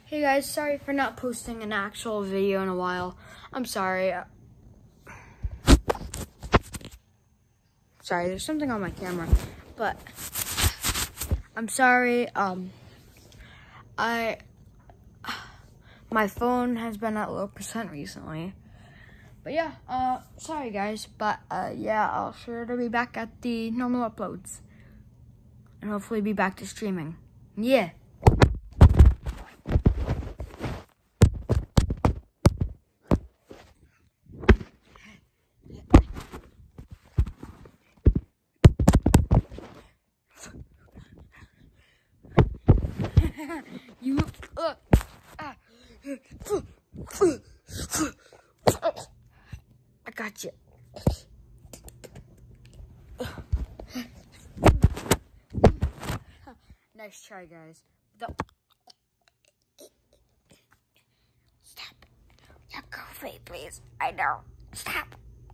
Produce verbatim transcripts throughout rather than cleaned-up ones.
Hey guys, sorry for not posting an actual video in a while. I'm sorry. Sorry, there's something on my camera, but I'm sorry. Um, I, my phone has been at low percent recently, but yeah, uh, sorry guys, but uh, yeah, I'll sure to be back at the normal uploads, and hopefully be back to streaming. Yeah. You, uh, ah, I got you. Nice try, guys. The Stop. Yeah, go away, please. I know. Stop.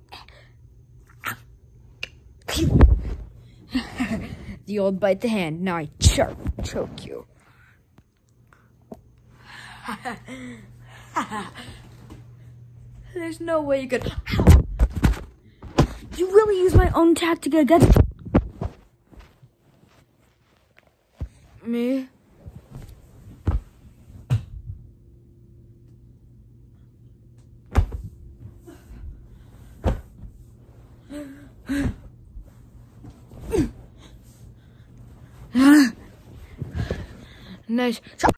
The old bite the hand. Now I choke, choke you. There's no way you could. Ow. You really use my own tactic against me? Nice.